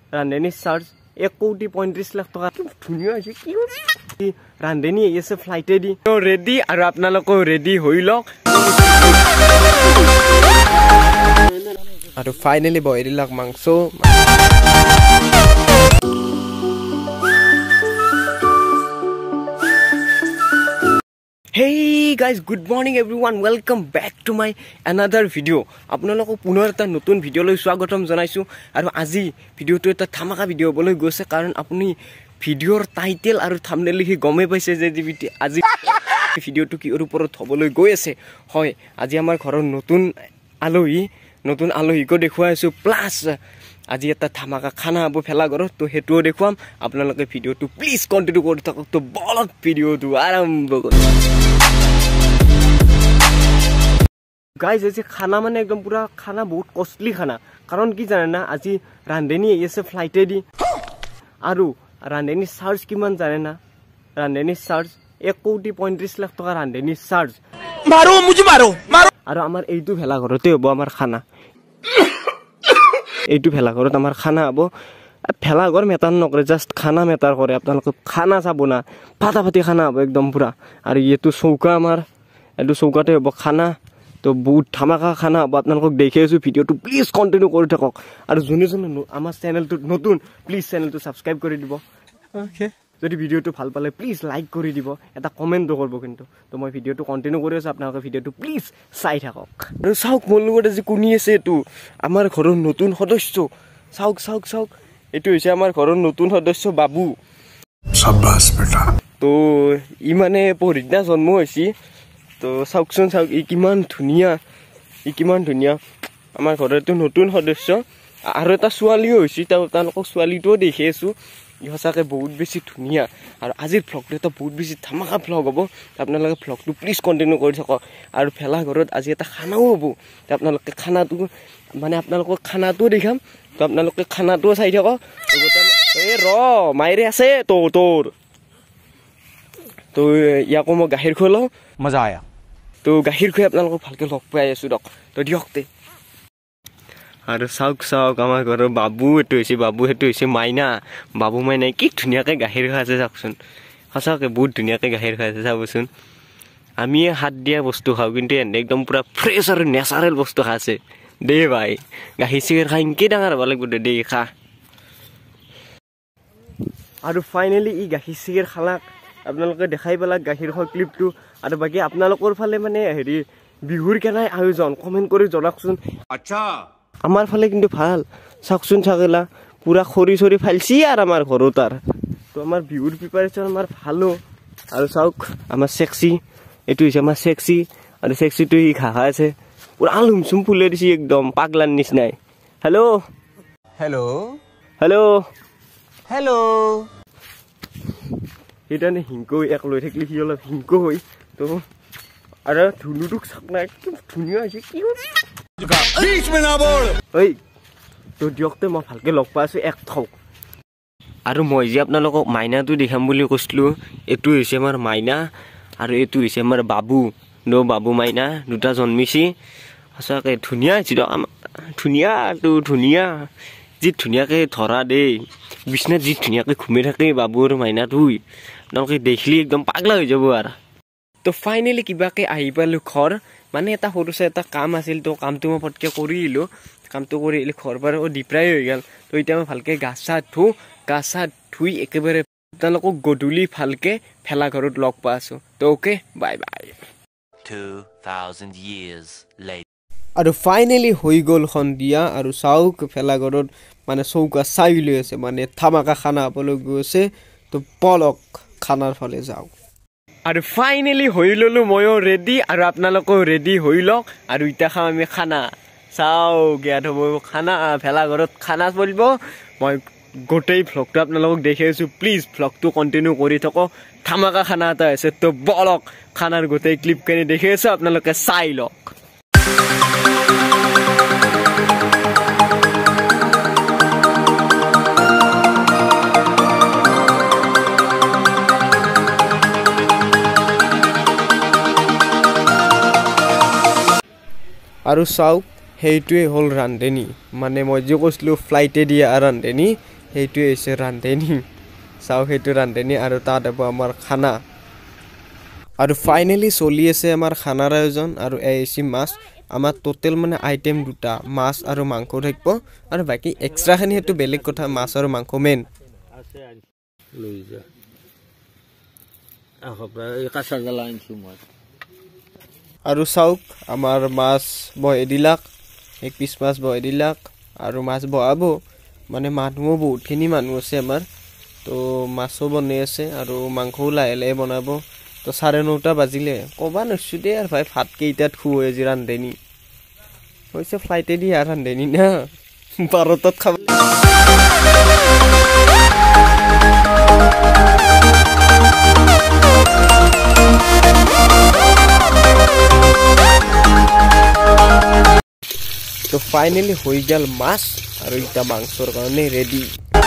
ৰান্ধনী চাৰ্জ 1,35,00,000 টকা ধুনীয়া হৈছে কি ৰান্ধনী আহি আছে ফ্লাইটে দি ৰেডি আৰু আপোনালোকো ৰেডি হৈ লওক আৰু ফাইনেলি বহি দিলাক মাংস Hey guys, good morning everyone. Welcome back to my another video. আপোনালোকক পুনৰ এটা নতুন ভিডিও লৈ স্বাগতম জনাইছো আৰু আজি ভিডিওটো এটা ধামাকা ভিডিও বলৈ গৈছে কাৰণ আপুনি ভিডিওৰ টাইটেল আৰু থাম্বনেইল লিখি গমে পাইছে যে আজি ভিডিওটো কি ওপৰত হ'বলৈ গৈ আছে হয় আজি আমাৰ ঘৰৰ নতুন আলহীক দেখুৱাইছো প্লাস আজি এটা ধামাকা খানা হ'ব ফেলা ঘৰত তো হেতুও দেখুৱাম আপোনালোকে ভিডিওটো প্লিজ কন্টিনিউ কৰি থাকক তো বলক ভিডিওটো আৰম্ভ কৰোঁ গাইজ আজি খানা মানে একদম পুরা খানা বহুত কষ্টলি খানা কারণ কি জানে না আজি রান্ধনী আহি আছে ফ্লাইটে দি আৰু ৰান্ধনী চাৰ্জ কিমান জানে না ৰান্ধনী চাৰ্জ 1,35,00,000 টকা ৰান্ধনী চাৰ্জ মাৰো মুজি মাৰো আৰু আমাৰ এইটো ভেলা ঘৰতে হ'ব আমাৰ খানা এইটো ভেলা ঘৰত আমাৰ খানা হ'ব ভেলা ঘৰ মেটাৰ নকৰে জাস্ট খানা মেটাৰ কৰে আপোনালোকে খানা চাব না ফাটাফাটি খানা হ'ব একদম পুৰা আৰু এইটো চৌকা আমাৰ এইটো চৌকাতে হ'ব খানা তো বহুত ধামাকা খানা হ'ব আপোনালোকক দেখি আছো ভিডিওটো প্লিজ কন্টিনিউ কৰি থাকক আৰু যোনে আমাৰ চেনেলটো নতুন প্লিজ চেনেলটো সাবস্ক্ৰাইব কৰি দিব ওকে যদি ভিডিওটো ভাল পালে প্লিজ লাইক কৰি দিব এটা কমেন্ট কৰিব কিন্তু তো মই ভিডিওটো কন্টিনিউ কৰি আছো আপোনালোকে ভিডিওটো প্লিজ চাই থাকক আৰু চাওক মোৰ লগত আজি কোনি আছে এটো আমাৰ ঘৰৰ নতুন সদস্য চাওক এটো হৈছে আমাৰ ঘৰৰ নতুন সদস্য বাবু শাবাশ বেটা তো ই মানে পৰদিনা জন্ম হৈছে তো চাওকচোন ই কিমান ধুনীয়া আমাৰ ঘৰতো নতুন সদস্য আৰু এটা ছোৱালীও হৈছে তেওঁলোকক ছোৱালীটোও দেখি আছো সঁচাকে বহুত বেছি ধুনীয়া আৰু আজিৰ ভ্লগটো এটা বহুত বেছি ধামাকা ভ্লগ হ'ব আপোনালোকে ভ্লগটো প্লিজ কন্টিনিউ কৰি থাকক আৰু ফেলা ঘৰত আজি এটা খানাও হ'ব আপোনালোকে খানাটো মানে আপোনালোকক খানাটো দেখাম তো আপোনালোকে খানাটো চাই থাকক এই মাইৰে আছে তোৰ তো ইয়াকো মই গাখীৰ খুৱালোঁ মজা আয়া তো গাখীৰ খুৱাই আপোনালোকক ভালকে লগ পাই আছো দক তো দিয়কতে আৰু চাওক আমাৰ ঘৰৰ বাবু এটো হৈছে মাইনা বাবু মাইনাই কি ধুনীয়াকৈ গাখীৰ খাইছে চাওকচোন সঁচাকৈ বহুত ধুনীয়াকৈ গাখীৰ খাইছে চাবচোন আমি হাত দিয়া বস্তু খাওঁ কিন্তু একদম পুৰা ফ্ৰেছ আৰু নেচাৰেল বস্তু খাইছে দে ভাই গাখীৰ চিখীৰ খাই কি ডাঙৰ হ'ব লাগিব দে খা আৰু ফাইনেলি ই গাখীৰ চিখীৰ খালাক আপোনালোকে দেখাই পেলাক গাখীৰ খোৱা ক্লিপটো আৰু বাকী আপোনালোকৰ ফালে মানে হেৰি বিহুৰ কেনে আয়োজন কমেন্ট কৰি জনাওকচোন আচ্ছা আমাৰ ফালে কিন্তু ভাল চাওকচোন চাগেলা পুৰা খৰি ফালছি আৰু আমাৰ ঘৰত তো আমাৰ বিহুৰ প্ৰিপাৰেশ্যন আমাৰ ভালো আৰু চাওক আমাৰ সেক্সি এইটো হৈছে আমাৰ সেক্সি আৰু সেক্সিটো ই খাহা আছে পুৰা লুমচুম ফুলে দিছি একদম পাগলাৰ নিচিনাই হেল্ল' সেইকাৰণে হিংক এক লৈ থাকিলে সি অলপ হিংক হয় তো আৰু ধুনুটোক চাক নাই একদম ধুনীয়া হৈছে কি ঐ তো দিয়কতে মই ভালকে লগ পাই আছো এক থক আৰু মই যে আপোনালোকক মাইনাটো দেখাম বুলি কৈছিলোঁ এইটো হৈছে আমাৰ মাইনা আৰু এইটো হৈছে আমাৰ বাবু বাবু মাইনা দুটা জন্মিছে সঁচাকৈ ধুনীয়া হৈছে ধুনীয়া যি ধুনীয়াকৈ ধৰা দেই বিচনাত যি ধুনীয়াকৈ ঘুমি থাকে বাবু আৰু মাইনাটো আপোনালোকে দেখিলে একদম পাগলা হৈ যাব আৰু তো ফাইনেলি কিবাকৈ আহি পালোঁ ঘৰ মানে এটা সৰুছে এটা কাম আছিল তো কামটো মই পটকৈ কৰি আহিলোঁ কামটো কৰি আহিলে ঘৰ বাৰু ডিপ্ৰাই হৈ গ'ল তো এতিয়া মই ভালকৈ গা চা ধুই একেবাৰে আপোনালোকক গধূলি ভালকৈ ভেলা ঘৰত লগ পাই আছোঁ তো অ'কে বাই 2000 years later আৰু ফাইনেলি হৈ গ'ল সন্ধিয়া আৰু চাওক ভেলা ঘৰত মানে চৌকা চাই লৈ আছে মানে ধামাকা খানা হ'বলৈ গৈছে তো বলক খানাৰ ফালে যাওক আৰু ফাইনেলি হৈ ল'লোঁ ময়ো ৰেডি আৰু আপোনালোকেও ৰেডি হৈ লওক আৰু এতিয়া খাম আমি খানা চাওক ইয়াত হ'ব খানা ভেলা ঘৰত খানা চলিব মই গোটেই ভ্লগটো আপোনালোকক দেখি আছোঁ প্লিজ ভ্লগটো কণ্টিনিউ কৰি থাকক ধামাকা খানা এটা আছে তো বলক খানাৰ গোটেই ক্লিপখিনি দেখি আছোঁ আপোনালোকে চাই লওক আৰু চাওক সেইটোৱে হ'ল ৰান্ধনী মানে মই যে কৈছিলোঁ ফ্লাইটে দিয়া ৰান্ধনী সেইটো হৈছে ৰান্ধনি চাওক সেইটো ৰান্ধনি আৰু তাত হ'ব আমাৰ খানা আৰু ফাইনালি চলি আছে আমাৰ খানাৰ আয়োজন আৰু এই মাছ আমাৰ টোটেল মানে আইটেম দুটা মাছ আৰু মাংস থাকিব আৰু বাকি এক্সট্ৰাখিনি সেইটো বেলেগ কথা মাছ আৰু মাংস মেইন লৈ যা কাঁচা জ্বালা আনিছো মই আৰু চাওক আমাৰ মাছ বহাই দিলাক এক পিচ মাছ বহাই দিলাক আৰু মাছ বহাব মানে মানুহো বহুতখিনি মানুহ আছে আমাৰ তো মাছো বনাই আছে আৰু মাংসও লাহে লাহে বনাব তো 9:30 বাজিলে ক'বা নৈছো দে আৰু ভাই ভাত কেইটাত খুৱাই আজি ৰান্ধনি হৈছে ফ্লাইটে দি আৰু ৰান্ধনি না 12টাত খাব তো ফাইনালি হৈ গেল মাছ আৰু এটা মাংসৰ কাৰণে ৰেডি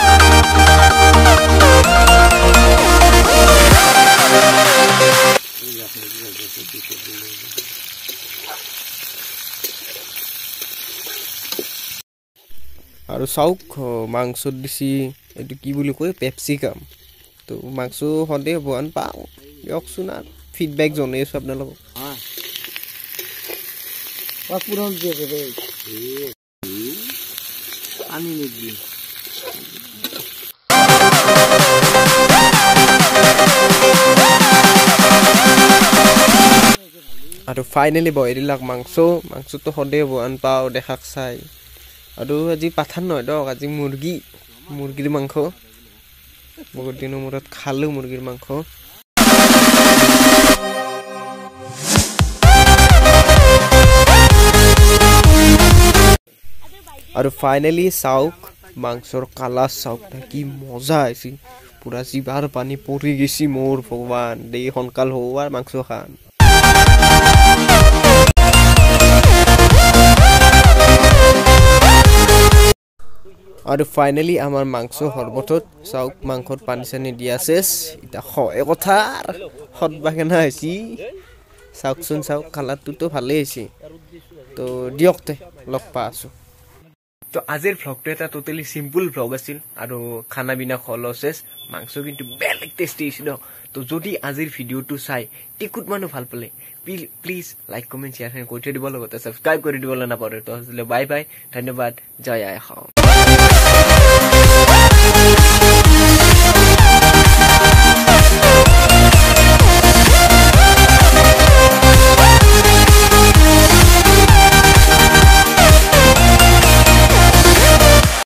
আৰু চাওক মাংসত দিছি এইটো কি বুলি কয় পেপচিকাম তো মাংস সদায় বহান পাওঁ দিয়কচোন আৰু ফিডবেক জনাই আছো আপোনালোকক পুরন দিয়ে দেবে পানি নিবি আৰু ফাইনালি বহাই দিলাক মাংসটো সদায় বহান পাওঁ দেখাক চাই আৰু আজি পাঠান নহয় দক আজি মুৰ্গীৰ মাংস বহুত দিনৰ মূৰত খালোঁ মুৰ্গীৰ মাংস আৰু ফাইনালি চাওক মাংসৰ কালাৰ চাওক কি মজা হৈছে পুৰা জিভাৰ পানী পৰি গৈছে মোৰ ভগৱান দেই সোনকাল হোৱাৰ মাংস খান আৰু ফাইনালি আমাৰ মাংস সৰ্বতত চাওক মাংসত পানী চানি দিয়া চেছ এতিয়া হয় কথা সদবাকেনা হৈছে চাওকচোন চাওক কালাৰটোতো ভালেই হৈছে তো দিয়ক তে লগ পা আছো তো আজিৰ ভ্লগটো এটা টোটেলি সিম্পল ভ্লগ আছিল আৰু খানা বিনা খোৱা চেছ মাংস কিন্তু বেলেগ টেষ্টি আছিল তো যদি আজিৰ ভিডিঅ'টো চাই টিকুট মানুহ ভাল পালে প্লিজ লাইক কমেণ্ট শ্বেয়াৰ কৰি থৈ দিব লগতে ছাবস্ক্ৰাইব কৰি দিবলৈ নাপাহৰে তো বাই বাই ধন্যবাদ জয় আই অসম